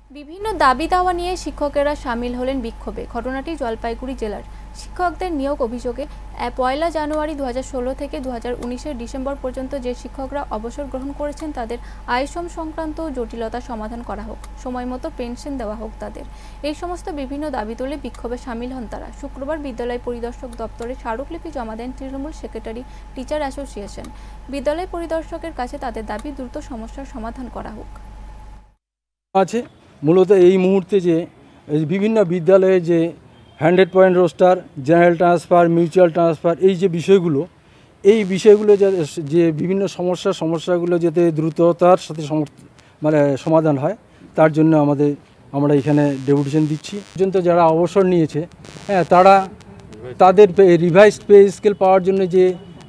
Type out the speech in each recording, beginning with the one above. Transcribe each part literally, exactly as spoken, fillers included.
বিভিন্ন দাবি দাওয়া নিয়ে শিক্ষকেরা সামিল হলেন বিক্ষোভে। ঘটনাটি জলপাইগুড়ি জেলার। শিক্ষকদের নিয়োগ অভিযোগে পয়লা জানুয়ারি দু হাজার ষোলো থেকে দু হাজার উনিশের ডিসেম্বর পর্যন্ত যে শিক্ষকরা অবসর গ্রহণ করেছেন তাদের আয়শ্রম সংক্রান্ত জটিলতা সমাধান করা হোক, সময় মতো পেনশন দেওয়া হোক তাদের। এই সমস্ত বিভিন্ন দাবি তুলে বিক্ষোভে সামিল হন তারা। শুক্রবার বিদ্যালয় পরিদর্শক দপ্তরে স্মারকলিপি জমা দেন তৃণমূল সেক্রেটারি টিচার অ্যাসোসিয়েশন। বিদ্যালয় পরিদর্শকের কাছে তাদের দাবি দ্রুত সমস্যার সমাধান করা হোক। আছে মূলত এই মুহূর্তে যে বিভিন্ন বিদ্যালয়ে যে hundred point roster, general transfer, mutual transfer, এই যে বিষয়গুলো এই বিষয়গুলো যে বিভিন্ন সমস্যা সমস্যাগুলো যাতে দ্রুততার সাথে মানে সমাধান হয় তার জন্য আমাদের আমরা এখানে ডেপুটেশন দিচ্ছি। পর্যন্ত যারা অবসর নিয়েছে হ্যাঁ তারা তাদের রিভাইসড পে স্কেল পাওয়ার জন্য যে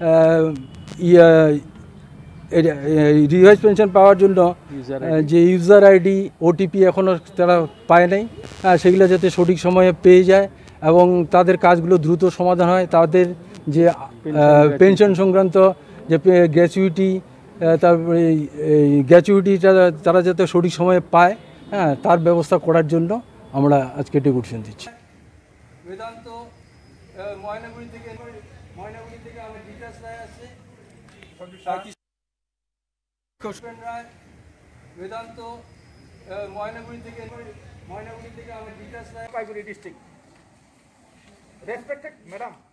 রিভাইস পেনশন পাওয়ার জন্য যে ইউজার আইডি, ওটিপি এখনও তারা পায় নাই, সেগুলো যাতে সঠিক সময়ে পেয়ে যায় এবং তাদের কাজগুলো দ্রুত সমাধান হয়। তাদের যে পেনশন সংক্রান্ত যে গ্র্যাচুইটি, তারপরে এই গ্র্যাচুইটিটা তারা যাতে সঠিক সময়ে পায়, হ্যাঁ তার ব্যবস্থা করার জন্য আমরা আজকে ডেপুটেশন দিচ্ছি। বেদান্ত ময়নাগুড়ি থেকে ময়নাগুড়ি থেকে আমার বিকাশ রায় আছে, বেদান্ত ময়নাগুড়ি থেকে ময়নাগুড়ি থেকে আমার Bikash Roy, Jalpaiguri district. Respected madam.